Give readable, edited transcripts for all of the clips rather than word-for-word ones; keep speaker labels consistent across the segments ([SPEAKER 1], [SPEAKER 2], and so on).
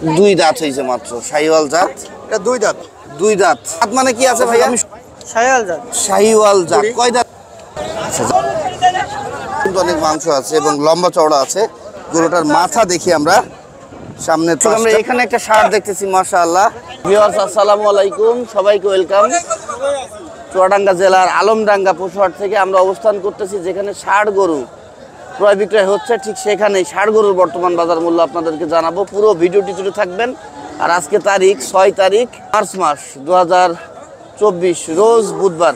[SPEAKER 1] দুই দাঁত হয়েছে মাত্র, শাহিওয়াল জাত।
[SPEAKER 2] এটা দুই দাঁত।
[SPEAKER 1] দুই দাঁত মানে কি আছে ভাইয়া?
[SPEAKER 2] শাহিওয়াল জাত।
[SPEAKER 1] শাহিওয়াল জাত। কয় দাঁত? কিন্তু অনেক মাংস আছে এবং লম্বা চওড়া আছে। গরুটার মাথা দেখি আমরা সামনে। আমরা এখানে একটা ষাঁড় দেখতেছি, মাশাআল্লাহ। ভিউয়ার্স, আসসালামু আলাইকুম, সবাইকে ওয়েলকাম। চুয়াডাঙ্গা জেলার আলমডাঙ্গা পশুহাট থেকে আমরা অবস্থান করতেছি, যেখানে ষাঁড় গরু ক্রয় বিক্রয় হচ্ছে। ঠিক সেখানেই ষাঁড় গরুর বর্তমান বাজার মূল্য আপনাদেরকে জানাবো। পুরো ভিডিওটি জুড়ে থাকবেন। আর আজকে তারিখ 6 তারিখ মার্চ মাস 2024, রোজ বুধবার।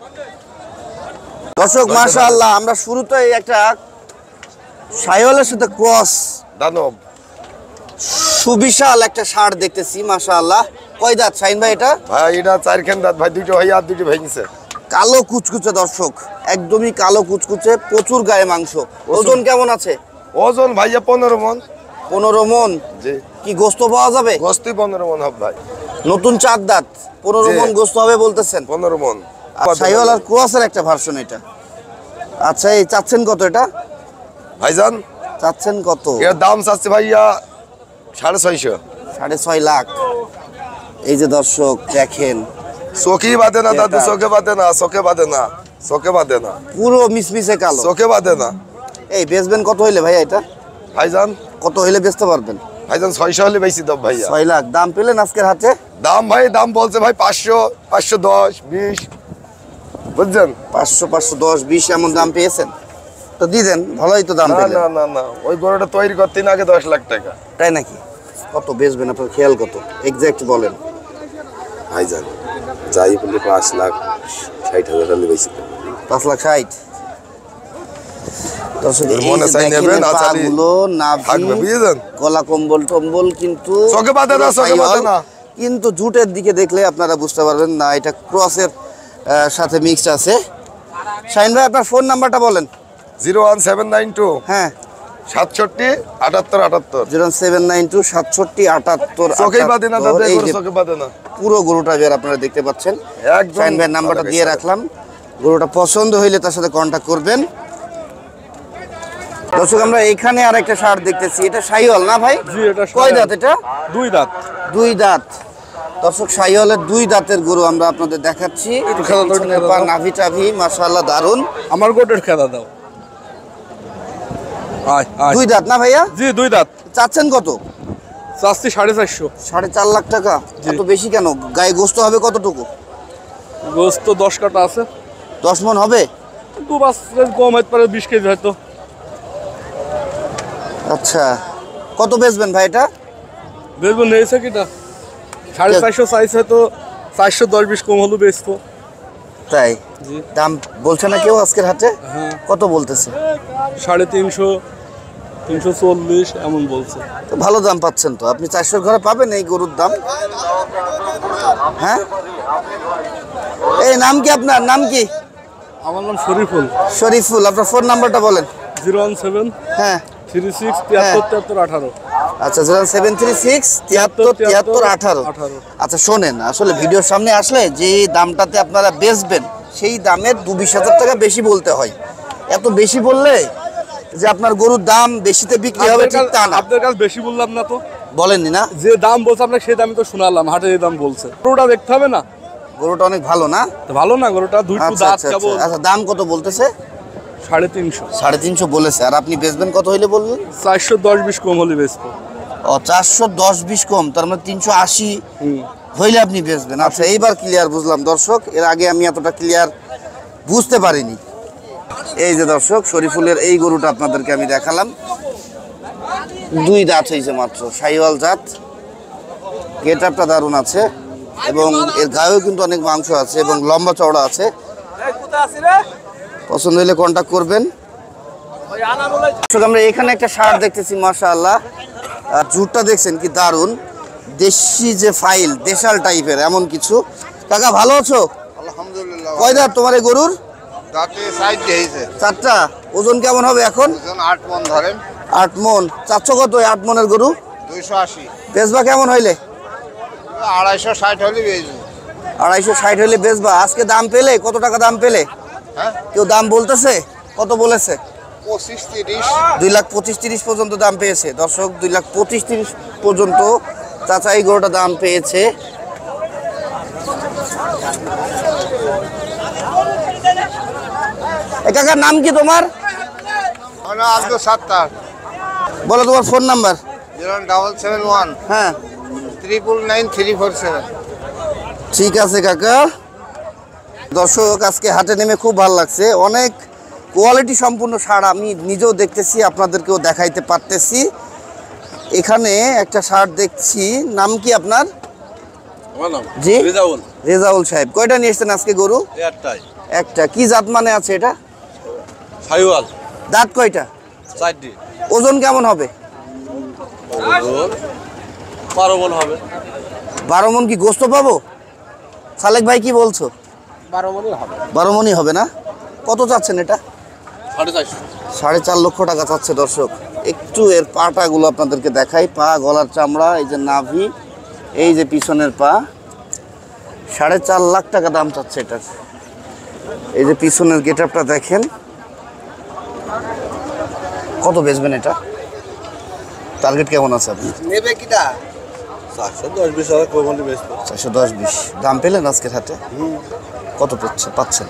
[SPEAKER 1] দর্শক, মাশাআল্লাহ, আমরা শুরুতেই একটা শাহিওয়ালের সাথে ক্রস
[SPEAKER 2] দানব
[SPEAKER 1] সুবিশাল একটা ষাঁড় দেখতেছি, মাশাআল্লাহ। কয় দাঁত শাহিন ভাই এটা?
[SPEAKER 2] ভাই এটা 4 খান দাঁত ভাই, দুটো ভাই আর দুটো ভেঙেছে।
[SPEAKER 1] কালো কুচকুচে দর্শক, একদমই কালো কুচকুচে, প্রচুর গায়ে মাংস। ওজন কেমন আছে?
[SPEAKER 2] ওজন ভাইয়া 15 মন।
[SPEAKER 1] 15 মন?
[SPEAKER 2] জি।
[SPEAKER 1] কি গোস্ত পাওয়া যাবে?
[SPEAKER 2] গোস্ত 15 মন হবে ভাই।
[SPEAKER 1] নতুন 4 দাঁত, 15 মন গোস্ত হবে বলতেছেন?
[SPEAKER 2] 15 মন।
[SPEAKER 1] শাহিওয়াল আর ক্রসের একটা ভার্সন এটা। আচ্ছা, এই চাচ্ছেন কত এটা
[SPEAKER 2] ভাইজান?
[SPEAKER 1] চাচ্ছেন কত?
[SPEAKER 2] এর দাম চাচ্ছে ভাইয়া 650।
[SPEAKER 1] 6.5 লাখ। এই যে দর্শক দেখেন,
[SPEAKER 2] চোখে বাঁধে না দাদু, চোখে বাঁধে না, চোখে বাঁধে না, চোখে বাঁধে না,
[SPEAKER 1] পুরো মিসমিসে কালো,
[SPEAKER 2] চোখে বাঁধে না।
[SPEAKER 1] এই বেচবেন কত হইলে ভাইয়া এটা?
[SPEAKER 2] ভাইজান
[SPEAKER 1] কত হইলে বেচতে পারবেন?
[SPEAKER 2] ভাইজান 600 হলে বেশি দাম ভাইয়া।
[SPEAKER 1] 6 লাখ দাম পেলেন আজকের হাতে?
[SPEAKER 2] দাম ভাই, দাম বলছে ভাই 500, 510, 20, বুঝছেন?
[SPEAKER 1] 500, 510, 20 এমন দাম পেয়েছেন তো দিয়ে দেন, ভালোই তো দাম পেলেন।
[SPEAKER 2] না না না, ওই গরুটা তৈরি করতে আগে 10 লাখ টাকা।
[SPEAKER 1] তাই নাকি? কত বেচবেন আপনার খেয়াল কত? এক্সাক্ট বলেন
[SPEAKER 2] ভাইজান। যাই বলে 5,60,000 হলে বেশি।
[SPEAKER 1] 5,60,000। দর্শক,
[SPEAKER 2] মনে চাই নেবেন, আচালি থাকবে, বুঝলেন?
[SPEAKER 1] গলা কম্বল টম্বল কিন্তু
[SPEAKER 2] চোখে বাঁধে না, চোখে বাঁধে না।
[SPEAKER 1] কিন্তু জুটের দিকে দেখলে আপনারা বুঝতে পারবেন না এটা ক্রসের সাথে মিক্সড আছে। শাহিন ভাই, আপনার ফোন নাম্বারটা বলেন।
[SPEAKER 2] 01792
[SPEAKER 1] হ্যাঁ,
[SPEAKER 2] 67 78 78।
[SPEAKER 1] 0792 67 78।
[SPEAKER 2] চোখে বাঁধে না দাদা, চোখে বাঁধে না।
[SPEAKER 1] পুরো গরুটা বের আপনারা দেখতে পাচ্ছেন।
[SPEAKER 2] একদম।
[SPEAKER 1] শাহিন ভাইয়ের নাম্বারটা দিয়ে রাখলাম, গরুটা পছন্দ হইলে তার সাথে কন্ট্যাক্ট করবেন। দর্শক, আমরা এখানে আর একটা ষাঁড় দেখতেছি, এটা শাহিওয়াল না ভাই?
[SPEAKER 3] জি, এটা
[SPEAKER 1] কয় দাঁত এটা?
[SPEAKER 3] 2 দাঁত।
[SPEAKER 1] 2 দাঁত। দর্শক, শাহিওয়ালের 2 দাঁতের গরু আমরা আপনাদের দেখাচ্ছি। পিছনের পা, নাভি টাভি মাশাআল্লাহ দারুন।
[SPEAKER 3] আমার গোটের খেলা দাও।
[SPEAKER 1] 2 দাঁত না ভাইয়া?
[SPEAKER 3] জি, 2 দাঁত।
[SPEAKER 1] চাচ্ছেন কত?
[SPEAKER 3] চাচ্ছি 450।
[SPEAKER 1] 4.5 লাখ টাকা? এত বেশি কেন? গায়ে গোস্ত হবে কতটুকু?
[SPEAKER 3] গোস্ত 10 কাটা আছে।
[SPEAKER 1] 10 মণ হবে?
[SPEAKER 3] 2 বাস কম হতে পারে, 20 কেজি হয়তো।
[SPEAKER 1] আচ্ছা, কত বেচবেন ভাই এটা?
[SPEAKER 3] বেচবো নেইছে কিটা 450 সাইজ, হয়তো 410-20 কম হলো বেচবো।
[SPEAKER 1] তাই?
[SPEAKER 3] জি।
[SPEAKER 1] দাম বলছে না কেউ আজকের হাটে?
[SPEAKER 3] হ্যাঁ।
[SPEAKER 1] কত বলতেছে?
[SPEAKER 3] 350, 340 এমন বলছে।
[SPEAKER 1] তো ভালো দাম পাচ্ছেন তো আপনি। 400 ঘরে পাবেন এই গরুর দাম? হ্যাঁ। এই নাম কি আপনার? নাম কি?
[SPEAKER 3] আমার নাম শরীফুল।
[SPEAKER 1] শরীফুল। আপনার ফোন নাম্বারটা বলেন।
[SPEAKER 3] 017
[SPEAKER 1] হ্যাঁ
[SPEAKER 3] 36 73 73 18।
[SPEAKER 1] আচ্ছা, 0736 73 73 18। আচ্ছা শোনেন, আসলে ভিডিওর সামনে আসলে যে দামটাতে আপনারা বেচবেন সেই দামের 2-20 হাজার টাকা বেশি বলতে হয়। এত বেশি বললে যে আপনার গরুর দাম বেশিতে বিক্রি হবে ঠিক তা না।
[SPEAKER 3] আপনার কাছে বেশি বললাম না তো?
[SPEAKER 1] বলেননি না?
[SPEAKER 3] যে দাম বলছে আপনাকে সেই দামই তো শোনালাম, হাটে যে দাম বলছে। গরুটা দেখতে হবে না?
[SPEAKER 1] গরুটা অনেক ভালো না?
[SPEAKER 3] তো ভালো না গরুটা, 2
[SPEAKER 1] আচ্ছা
[SPEAKER 3] দাঁত
[SPEAKER 1] আচ্ছা
[SPEAKER 3] কেবল।
[SPEAKER 1] আচ্ছা, দাম কত বলতেছে?
[SPEAKER 3] 350।
[SPEAKER 1] 350 বলেছে। আর আপনি বেচবেন কত হইলে বললেন?
[SPEAKER 3] 410-20 কম হলে বেচবো।
[SPEAKER 1] ও, 410-20 কম, তার মানে 380 হইলে আপনি বেচবেন। আচ্ছা, এইবার ক্লিয়ার বুঝলাম দর্শক, এর আগে আমি এতটা ক্লিয়ার বুঝতে পারিনি। এই যে দর্শক, শরীফুলের এই গরুটা আপনাদেরকে আমি দেখালাম। 2 দাঁত হয়েছে মাত্র, শাহিওয়াল জাত। গেট আপটা দারুণ আছে এবং এর গায়েও কিন্তু অনেক মাংস আছে এবং লম্বা চওড়া আছে। পছন্দ হলে কন্ট্যাক্ট করবেন। আমরা এখানে একটা ষাঁড় দেখতেছি, মাশাআল্লাহ। আর জুটটা দেখছেন কি দারুণ, দেশি যে ফাইল, দেশাল টাইপের এমন কিছু। কাকা ভালো আছো?
[SPEAKER 2] আলহামদুলিল্লাহ।
[SPEAKER 1] কয় দাঁত তোমার এই গরুর?
[SPEAKER 2] দাঁতে সাইজ দিয়েছে।
[SPEAKER 1] 4টা। ওজন কেমন হবে এখন?
[SPEAKER 2] ওজন 8 মন ধরেন।
[SPEAKER 1] 8 মণ। চাচ্ছ কত 8 মণের গরু?
[SPEAKER 2] 280।
[SPEAKER 1] বেচবা কেমন হইলে?
[SPEAKER 2] 260 হলে বেচবো।
[SPEAKER 1] 260 হইলে বেচবা। আজকে দাম পেলে কত টাকা দাম পেলে?
[SPEAKER 2] হ্যাঁ,
[SPEAKER 1] কেউ দাম বলতেছে? কত বলেছে? 2,25,30 পর্যন্ত দাম পেয়েছে দর্শক। 2,25,30 পর্যন্ত চাচা এই গরুটা দাম পেয়েছে। কাকার নাম কি তোমার?
[SPEAKER 2] আব্দুল সাত্তার।
[SPEAKER 1] বলো তোমার ফোন নাম্বার।
[SPEAKER 2] 07771
[SPEAKER 1] হ্যাঁ
[SPEAKER 2] 999
[SPEAKER 1] ঠিক আছে কাকা। দর্শক আজকে হাটে নেমে খুব ভালো লাগছে, অনেক কোয়ালিটি সম্পূর্ণ ষাঁড় আমি নিজেও দেখতেছি, আপনাদেরকেও দেখাইতে পারতেছি। এখানে একটা ষাঁড় দেখছি, নাম কি আপনার? জি রেজাউল সাহেব। কয়টা নিয়ে এসছেন আজকে গরু? একটা। কি জাত মানে আছে এটা?
[SPEAKER 3] সাইওয়াল।
[SPEAKER 1] দাঁত কয়টা?
[SPEAKER 3] 4টি।
[SPEAKER 1] ওজন কেমন হবে?
[SPEAKER 3] 12 মণ হবে।
[SPEAKER 1] 12 মণ কি গোস্ত পাবো? সালেক ভাই কি বলছো?
[SPEAKER 3] 12 মণই হবে।
[SPEAKER 1] 12 মণই হবে না? কত চাচ্ছেন এটা?
[SPEAKER 3] 4.5
[SPEAKER 1] 4.5 লক্ষ টাকা চাচ্ছে দর্শক। একটু এর পাটাগুলো আপনাদেরকে দেখাই। পা, গলার চামড়া, এই যে নাভি, এই যে পিছনের পা। 4.5 লাখ টাকা দাম চাচ্ছে এটার। এই যে পিছনের গেটআপটা দেখেন। কত বেচবেন এটা? টার্গেট কেমন আছে আপনি?
[SPEAKER 2] নেবে কিটা?
[SPEAKER 3] 410-20 হাজার কোরবানি বেচবো।
[SPEAKER 1] 410-20 দাম পেলেন আজকের হাটে? কত পাচ্ছেন?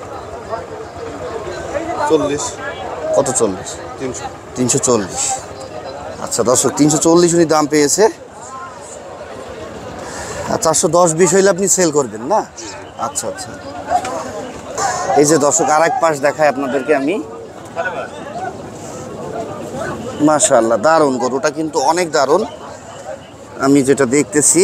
[SPEAKER 3] 40।
[SPEAKER 1] কত 40?
[SPEAKER 3] 300।
[SPEAKER 1] 340। আচ্ছা দর্শক 340 উনি দাম পেয়েছে। আর 410-20 হইলে আপনি সেল করবেন না? আচ্ছা আচ্ছা। এই যে দর্শক আর এক পাশ দেখায় আপনাদেরকে আমি। মাশাআল্লাহ দারুণ গরুটা, কিন্তু অনেক দারুণ। আমি যেটা দেখতেছি।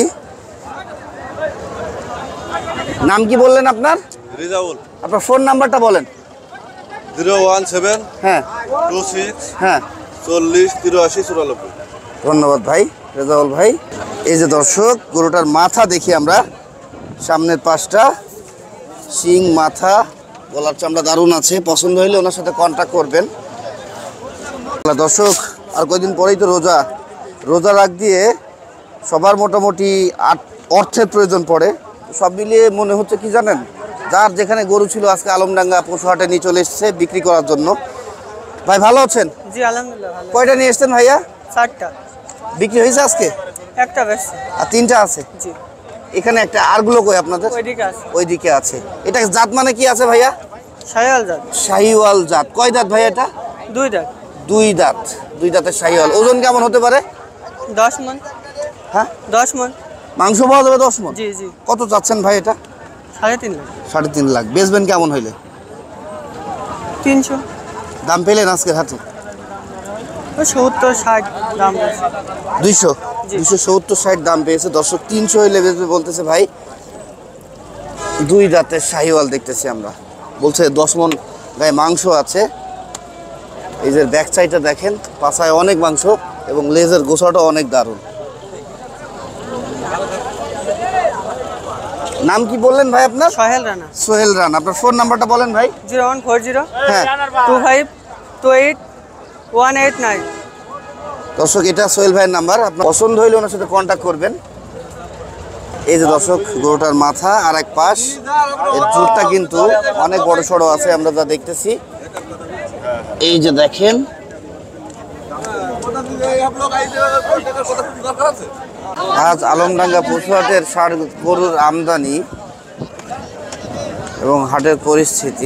[SPEAKER 1] নাম কি বললেন আপনার?
[SPEAKER 3] রেজাউল।
[SPEAKER 1] আপনার ফোন নাম্বারটা বলেন।
[SPEAKER 3] 017
[SPEAKER 1] হ্যাঁ
[SPEAKER 3] 26
[SPEAKER 1] হ্যাঁ
[SPEAKER 3] 40 83 94।
[SPEAKER 1] ধন্যবাদ ভাই, রেজাউল ভাই। এই যে দর্শক গরুটার মাথা দেখি আমরা, সামনের পাশটা, শিং, মাথা, গলার চামড়া দারুণ আছে। পছন্দ হলে ওনার সাথে কন্ট্যাক্ট করবেন। দর্শক আর কয়েকদিন পরেই তো রোজা রাখ দিয়ে সবার মোটামুটি অর্থের প্রয়োজন পড়ে। সব মিলিয়ে মনে হচ্ছে কি জানেন, যার যেখানে গরু ছিল আজকে আলমডাঙ্গা পশু হাটে নিয়ে চলে এসেছে বিক্রি করার জন্য। ভাই ভালো আছেন?
[SPEAKER 4] জি আলহামদুলিল্লাহ ভালো।
[SPEAKER 1] কয়টা নিয়ে এসছেন ভাইয়া?
[SPEAKER 4] 4টা।
[SPEAKER 1] বিক্রি হয়েছে আজকে?
[SPEAKER 4] একটা বেশ।
[SPEAKER 1] আর 3টা আছে?
[SPEAKER 4] জি।
[SPEAKER 1] এখানে একটা, আরগুলো কই আপনাদের?
[SPEAKER 4] ওইদিকে আছে।
[SPEAKER 1] ওইদিকে আছে। এটা জাত মানে কি আছে ভাইয়া?
[SPEAKER 4] শাহিওয়াল জাত।
[SPEAKER 1] শাহিওয়াল জাত। কয় দাঁত ভাই এটা?
[SPEAKER 4] 2 দাঁত।
[SPEAKER 1] 2 দাঁত। 2 দাঁতের শাহিওয়াল। ওজন কেমন হতে পারে?
[SPEAKER 4] 10 মণ।
[SPEAKER 1] হ্যাঁ
[SPEAKER 4] 10 মণ।
[SPEAKER 1] মাংস পাওয়া যাবে 10 মণ?
[SPEAKER 4] জি জি।
[SPEAKER 1] কত চাচ্ছেন ভাই এটা?
[SPEAKER 4] 3.5 লাখ।
[SPEAKER 1] 3.5 লাখ। বেচবেন কেমন হইলে?
[SPEAKER 4] 300।
[SPEAKER 1] দাম পেলেন আজকের হাটে?
[SPEAKER 4] 70-60 দাম আছে।
[SPEAKER 1] 200
[SPEAKER 4] জি।
[SPEAKER 1] 270-60 দাম পেয়েছে দর্শক। 300 হইলে বেচবে বলতেছে ভাই। 2 দাঁতের শাহিওয়াল দেখতেছি আমরা। বলছে 10 মণ গায়ে মাংস আছে। এই যে ব্যাক সাইডটা দেখেন, পাছায় অনেক মাংস এবং লেজের গোছাটা অনেক দারুণ। নাম কি বললেন ভাই আপনার?
[SPEAKER 4] সোহেল রানা।
[SPEAKER 1] সোহেল রানা। আপনার ফোন নাম্বারটা বলেন ভাই।
[SPEAKER 4] 0140
[SPEAKER 1] হ্যাঁ
[SPEAKER 4] 2528 189।
[SPEAKER 1] দর্শক এটা সোহেল ভাইয়ের নাম্বার। আপনার পছন্দ হইলে ওনার সাথে কন্ট্যাক্ট করবেন। এই যে দর্শক গরুটার মাথা আর এক পাশ, এর চুটটা কিন্তু অনেক বড় সড়ো আছে আমরা যা দেখতেছি। এই যে দেখেন আজ আলমডাঙ্গা পশুহাটের ষাঁড় গরুর আমদানি এবং হাটের পরিস্থিতি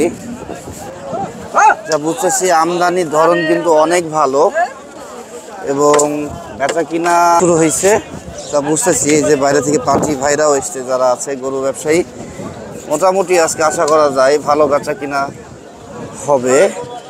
[SPEAKER 1] যা বুঝতেছি, আমদানির ধরন কিন্তু অনেক ভালো এবং বেচা কিনা শুরু হয়েছে। তা বুঝতেছি যে বাইরে থেকে পার্টি ভাইরাও এসছে, যারা আছে গরু ব্যবসায়ী। মোটামুটি আজকে আশা করা যায় ভালো বেচা কিনা হবে।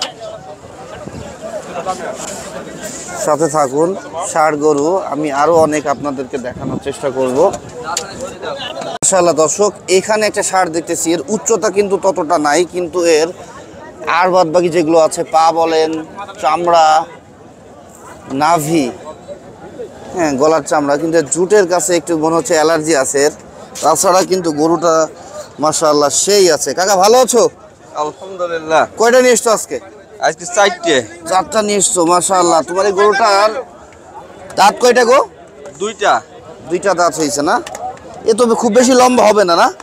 [SPEAKER 1] সাথে থাকুন, ষাঁড় গরু আমি আরো অনেক আপনাদেরকে দেখানোর চেষ্টা করব। মাশাআল্লাহ দর্শক, এখানে একটা ষাঁড় দেখতেছি, এর উচ্চতা কিন্তু ততটা নাই, কিন্তু এর আর বাদ বাকি যেগুলো আছে, পা বলেন, চামড়া, নাভি, হ্যাঁ গলার চামড়া, কিন্তু জুটের কাছে একটু মনে হচ্ছে অ্যালার্জি আছে এর। তাছাড়া কিন্তু গরুটা মাশাআল্লাহ সেই আছে। কাকা ভালো আছো?
[SPEAKER 3] আলহামদুলিল্লাহ।
[SPEAKER 1] কয়টা নিয়ে এসছো আজকে?
[SPEAKER 3] আজকে 4টে।
[SPEAKER 1] 4টা নিয়ে এসছো মাশাআল্লাহ। তোমার এই গরুটার দাঁত কয়টা গো?
[SPEAKER 3] 2টা।
[SPEAKER 1] 2টা দাঁত হয়েছে না? এ তবে খুব বেশি লম্বা হবে না, না?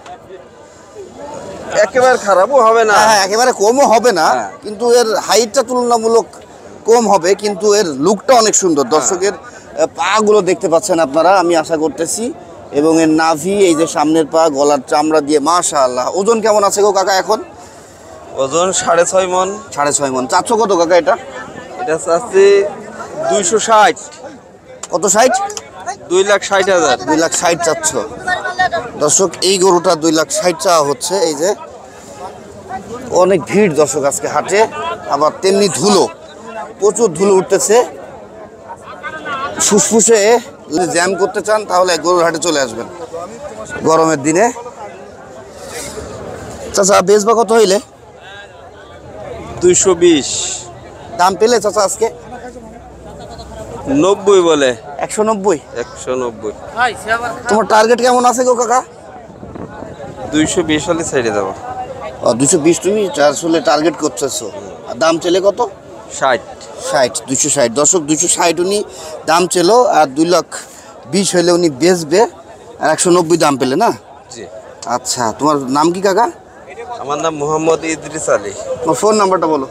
[SPEAKER 3] একেবারে খারাপও হবে না।
[SPEAKER 1] হ্যাঁ একেবারে কমও হবে না,
[SPEAKER 3] হ্যাঁ।
[SPEAKER 1] কিন্তু এর হাইটটা তুলনামূলক কম হবে, কিন্তু এর লুকটা অনেক সুন্দর। দর্শকের পা গুলো দেখতে পাচ্ছেন আপনারা, আমি আশা করতেছি। এবং এর নাভি, এই যে সামনের পা, গলার চামড়া দিয়ে মাশাআল্লাহ। ওজন কেমন আছে গো কাকা এখন?
[SPEAKER 5] ওজন 6.5 মন।
[SPEAKER 1] 6.5 মন। চাচ্ছ কত কাকা এটা?
[SPEAKER 5] এটা চাচ্ছি 260।
[SPEAKER 1] কত 60?
[SPEAKER 5] 2,60,000।
[SPEAKER 1] 2,60,000 চাচ্ছ। দর্শক এই গরুটা 2,60,000 চাওয়া হচ্ছে। এই যে অনেক ভিড় দর্শক আজকে হাটে, আবার তেমনি ধুলো, প্রচুর ধুলো উঠতেছে। ফুসফুসে যদি জ্যাম করতে চান তাহলে গরুর হাটে চলে আসবেন গরমের দিনে। চাচা বেচবা কত হইলে?
[SPEAKER 5] 220।
[SPEAKER 1] দাম পেলে চাচা আজকে?
[SPEAKER 5] 90 বলে।
[SPEAKER 1] 190।
[SPEAKER 5] 190।
[SPEAKER 1] তোমার টার্গেট কেমন আছে গো কাকা?
[SPEAKER 5] 220 হলে ছেড়ে দেবো।
[SPEAKER 1] 220 তুমি আসলে টার্গেট করতেছো। আর দাম চেলে কত?
[SPEAKER 5] 60।
[SPEAKER 1] 260। দর্শক 260 উনি দাম চেল, আর 2,20,000 হইলে উনি বেচবে, আর 190 দাম পেলে না?
[SPEAKER 5] জি।
[SPEAKER 1] আচ্ছা, তোমার নাম কি কাকা?
[SPEAKER 5] আমার নাম মোহাম্মদ ইদ্রিস আলী।
[SPEAKER 1] তোমার ফোন নাম্বারটা বলো।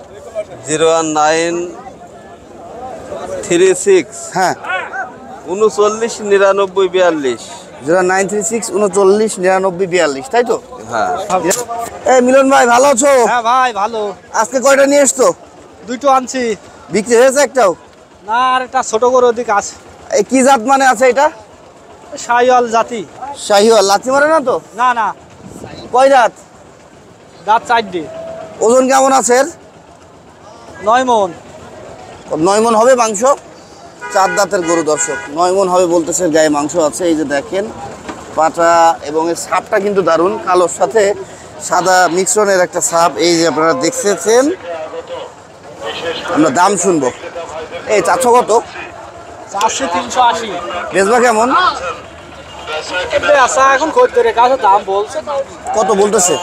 [SPEAKER 5] 01936
[SPEAKER 1] হ্যাঁ,
[SPEAKER 5] 39 99 42।
[SPEAKER 1] 0936 39 99 42, তাই তো?
[SPEAKER 5] হ্যাঁ।
[SPEAKER 1] এই মিলন ভাই, ভালো আছো?
[SPEAKER 4] হ্যাঁ ভাই ভালো।
[SPEAKER 1] আজকে কয়টা নিয়ে এসছো?
[SPEAKER 4] দুটো আনছি।
[SPEAKER 1] বিক্রি হয়েছে একটাও?
[SPEAKER 4] না, আর একটা ছোট করে ওদিক আছে।
[SPEAKER 1] এই কি জাত মানে আছে এটা?
[SPEAKER 4] শাহিওয়াল জাতি।
[SPEAKER 1] শাহিওয়াল। লাথি মারে না তো?
[SPEAKER 4] না না,
[SPEAKER 1] কয় জাত?
[SPEAKER 4] দাঁত 4টে।
[SPEAKER 1] ওজন কেমন আছে এর?
[SPEAKER 4] 9 মন।
[SPEAKER 1] 9 মন হবে মাংস। 4 দাঁতের গরু দর্শক, 9 মন হবে বলতেছে, গায়ে মাংস আছে। এই যে দেখেন পাটা, এবং এর ছাপটা কিন্তু দারুণ, কালোর সাথে সাদা মিশ্রণের একটা ছাপ। এই যে আপনারা দেখতেছেন। আমরা দাম শুনবো। এই চাচ্ছ কত?
[SPEAKER 4] 380।
[SPEAKER 1] বেচবা কেমন?
[SPEAKER 4] আচ্ছা, এখন খদ্দের কাছে দাম বলছে
[SPEAKER 1] কত বলতেছে?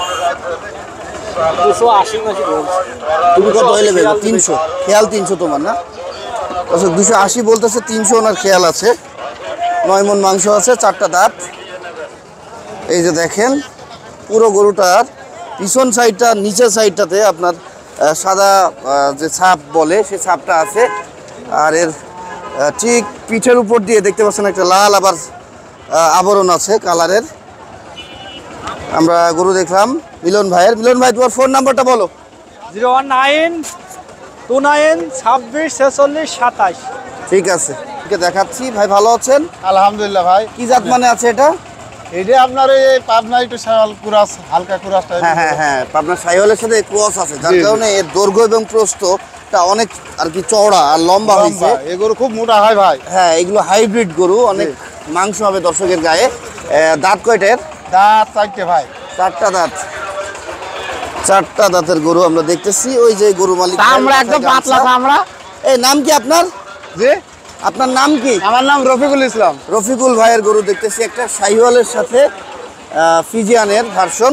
[SPEAKER 4] 280 নাকি বলছে।
[SPEAKER 1] তুমি কত হইলে বেচবা? 300। খেয়াল 300 তোমার না? আচ্ছা, 280 বলতেছে, 300 ওনার খেয়াল আছে। 9 মন মাংস আছে, 4টা দাঁত। এই যে দেখেন পুরো গরুটার পিছন সাইডটা, নিচের সাইডটাতে আপনার সাদা যে ছাপ বলে, সেই ছাপটা আছে। আর এর ঠিক পিঠের উপর দিয়ে দেখতে পাচ্ছেন একটা লাল আবার আবরণ আছে কালারের। আমরা গরু দেখলাম মিলন ভাইয়ের। মিলন ভাই, তোমার ফোন নাম্বারটা বলো।
[SPEAKER 4] 01929264627।
[SPEAKER 1] ঠিক আছে, দেখাচ্ছি। ভাই ভালো আছেন?
[SPEAKER 2] আলহামদুলিল্লাহ ভাই।
[SPEAKER 1] কি জাত মানে আছে এটা?
[SPEAKER 2] এটা আপনার এই পাবনা একটু শাল কুরাস, হালকা কুরাস টাইপের।
[SPEAKER 1] হ্যাঁ হ্যাঁ হ্যাঁ, আপনার শাহিওয়ালের সাথে ক্রস আছে, যার কারণে এর দৈর্ঘ্য এবং প্রস্থটা অনেক আর কি চওড়া আর লম্বা হয়েছে।
[SPEAKER 2] এই গরু খুব মোটা হয় ভাই।
[SPEAKER 1] হ্যাঁ, এগুলো হাইব্রিড গরু, অনেক মাংস হবে দর্শকের গায়ে। দাঁত কয়টার?
[SPEAKER 2] দাঁত 4টে ভাই।
[SPEAKER 1] 4টা দাঁত। 4টা দাঁতের গরু আমরা দেখতেছি। ওই যে গরু মালিক
[SPEAKER 2] আমরা একদম পাতলা আমরা।
[SPEAKER 1] এই নাম কি আপনার?
[SPEAKER 2] জি,
[SPEAKER 1] আপনার নাম কি?
[SPEAKER 2] আমার নাম রফিকুল ইসলাম।
[SPEAKER 1] রফিকুল ভাইয়ের গরু দেখতেছি, একটা শাহিওয়ালের সাথে ফিজিয়ানের ভার্সন।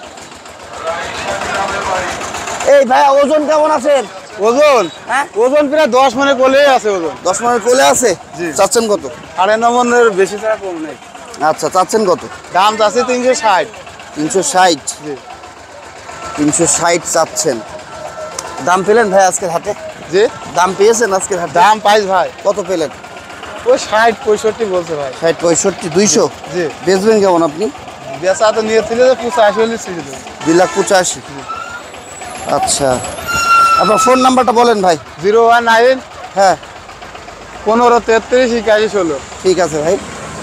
[SPEAKER 1] এই ভাই, ওজন কেমন আছে?
[SPEAKER 2] ওজন
[SPEAKER 1] হ্যাঁ,
[SPEAKER 2] ওজন প্রায় 10 মনে কোলেই আছে ওজন।
[SPEAKER 1] 10 মনের কোলে আছে।
[SPEAKER 2] জি।
[SPEAKER 1] চাচ্ছেন কত?
[SPEAKER 2] 9.5 মনের বেশি টাকা কম নেই।
[SPEAKER 1] আচ্ছা, চাচ্ছেন কত?
[SPEAKER 2] দাম আছে 360।
[SPEAKER 1] 360।
[SPEAKER 2] জি
[SPEAKER 1] 360 চাচ্ছেন। দাম পেলেন ভাই আজকের হাটে?
[SPEAKER 2] জি,
[SPEAKER 1] দাম পেয়েছেন আজকের হাটে?
[SPEAKER 2] দাম পাইস ভাই।
[SPEAKER 1] কত পেলেন?
[SPEAKER 2] ওই 60-65 বলছে ভাই।
[SPEAKER 1] 60 65 200।
[SPEAKER 2] জি,
[SPEAKER 1] বেচবেন কেমন আপনি?
[SPEAKER 2] বেচা তো নিয়েছিল যে 85 হলে ছেড়ে দেবো।
[SPEAKER 1] 2,85,000। আচ্ছা, আপনার ফোন নাম্বারটা বলেন ভাই।
[SPEAKER 2] 019
[SPEAKER 1] হ্যাঁ,
[SPEAKER 2] 1533 2116।
[SPEAKER 1] ঠিক আছে ভাই।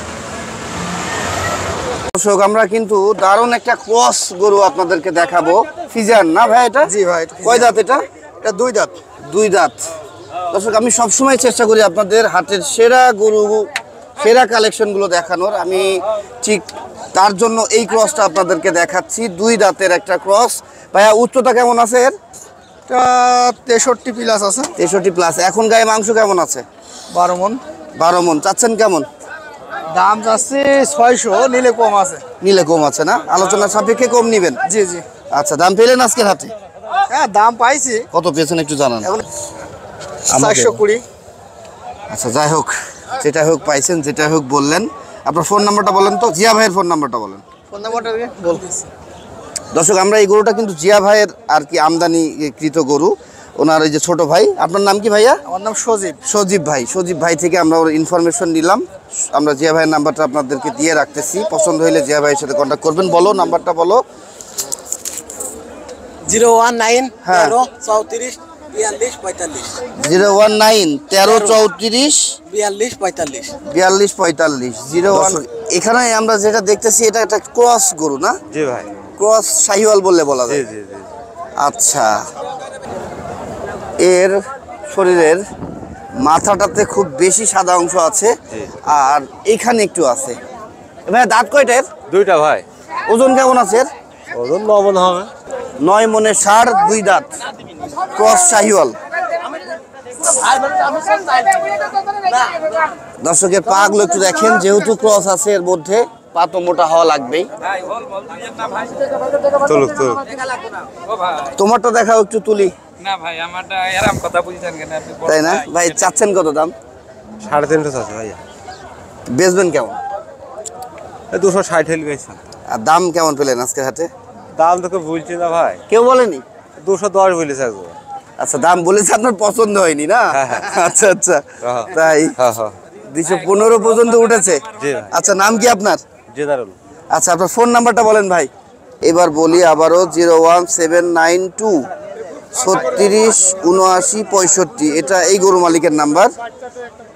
[SPEAKER 1] দর্শক, আমরা কিন্তু দারুণ একটা ক্রস গরু আপনাদেরকে দেখাবো। ফিজিয়ান না ভাই এটা?
[SPEAKER 2] জি ভাই।
[SPEAKER 1] কয় দাঁত এটা?
[SPEAKER 2] এটা 2 দাঁত।
[SPEAKER 1] 2 দাঁত। দর্শক, আমি সবসময় চেষ্টা করি আপনাদের হাটের সেরা গরু, সেরা কালেকশনগুলো দেখানোর। আমি ঠিক তার জন্য এই ক্রসটা আপনাদেরকে দেখাচ্ছি। 2 দাঁতের একটা ক্রস। ভাইয়া, উচ্চতা কেমন আছে এর?
[SPEAKER 2] এটা 63 প্লাস আছে।
[SPEAKER 1] 63 প্লাস। এখন গায়ে মাংস কেমন আছে?
[SPEAKER 2] 12 মন।
[SPEAKER 1] 12 মন। চাচ্ছেন কেমন?
[SPEAKER 2] দাম যাচ্ছে 600, নিলে কম আছে।
[SPEAKER 1] নিলে কম আছে না? আলোচনা সাপেক্ষে কম নিবেন?
[SPEAKER 2] জি জি।
[SPEAKER 1] আচ্ছা, দাম পেলেন আজকের হাটে?
[SPEAKER 2] হ্যাঁ, দাম পাইছি।
[SPEAKER 1] কত পেয়েছেন একটু জানান।
[SPEAKER 2] এখন
[SPEAKER 1] আমাকে।
[SPEAKER 2] 420।
[SPEAKER 1] আচ্ছা, যাই হোক, যেটা হোক পাইছেন, যেটা হোক বললেন। আপনার ফোন নাম্বারটা বলেন তো, জিয়া ভাইয়ের ফোন নাম্বারটা বলেন।
[SPEAKER 2] ফোন নাম্বারটা বল।
[SPEAKER 1] দর্শক, আমরা এই গরুটা কিন্তু জিয়া ভাইয়ের আর কি আমদানি কৃত গরু। ওনার এই যে ছোট ভাই, আপনার নাম কি ভাইয়া?
[SPEAKER 4] আমার নাম সজীব।
[SPEAKER 1] সজীব ভাই থেকে আমরা ওর ইনফরমেশন নিলাম। আমরা জিয়া ভাইয়ের নাম্বারটা আপনাদেরকে দিয়ে রাখতেছি, পছন্দ হইলে জিয়া ভাইয়ের সাথে কন্ট্যাক্ট করবেন। বলো নাম্বারটা বলো।
[SPEAKER 4] 019
[SPEAKER 1] হ্যাঁ।
[SPEAKER 4] 34 42 45
[SPEAKER 1] 019 13 34
[SPEAKER 4] 42 45
[SPEAKER 1] 42 45 01। এখানে আমরা যেটা দেখতেছি এটা একটা ক্রস গরু না?
[SPEAKER 5] জি ভাই।
[SPEAKER 1] ক্রস শাহিওয়াল বললে বলা
[SPEAKER 5] জি
[SPEAKER 1] যায়।
[SPEAKER 5] জি জি।
[SPEAKER 1] আচ্ছা, এর শরীরের মাথাটাতে খুব বেশি সাদা অংশ আছে,
[SPEAKER 5] জি।
[SPEAKER 1] আর এখানে একটু আছে। ভাই দাঁত কয়টার?
[SPEAKER 5] দুইটা ভাই।
[SPEAKER 1] ওজন কেমন আছে এর?
[SPEAKER 5] ওজন 9 মণ হবে।
[SPEAKER 1] 9 মণের ষাঁড়, 2 দাঁত, ক্রস শাহিওয়াল। দর্শকের পাগুলো একটু দেখেন, যেহেতু ক্রস আছে এর মধ্যে পা তো মোটা হওয়া লাগবেই।
[SPEAKER 5] তুলুক তুলুক।
[SPEAKER 1] তোমারটা দেখাও একটু তুলি।
[SPEAKER 6] না ভাই আমারটা এরকম কথা বুঝছেন কেন আপনি?
[SPEAKER 1] তাই না ভাই? চাচ্ছেন কত দাম?
[SPEAKER 5] 350 আছে ভাই।
[SPEAKER 1] বেচবেন কেমন?
[SPEAKER 5] 260 হেল গেছে।
[SPEAKER 1] আর দাম কেমন পেলেন আজকের হাটে?
[SPEAKER 5] দাম তোকে বলছি না ভাই।
[SPEAKER 1] কেউ বলেনি?
[SPEAKER 5] 210 বলেছে আজকে।
[SPEAKER 1] আচ্ছা, দাম বলেছে, আপনার পছন্দ হয়নি না? আচ্ছা আচ্ছা,
[SPEAKER 5] হ্যাঁ।
[SPEAKER 1] তাই
[SPEAKER 5] হ্যাঁ হ্যাঁ।
[SPEAKER 1] 215 পর্যন্ত উঠেছে।
[SPEAKER 5] জি ভাই।
[SPEAKER 1] আচ্ছা, নাম কি আপনার?
[SPEAKER 5] জেদারুল।
[SPEAKER 1] আচ্ছা, আপনার ফোন নাম্বারটা বলেন ভাই। এবার বলি আবারও, 01792 36 79 65। এটা এই গরু মালিকের নাম্বার।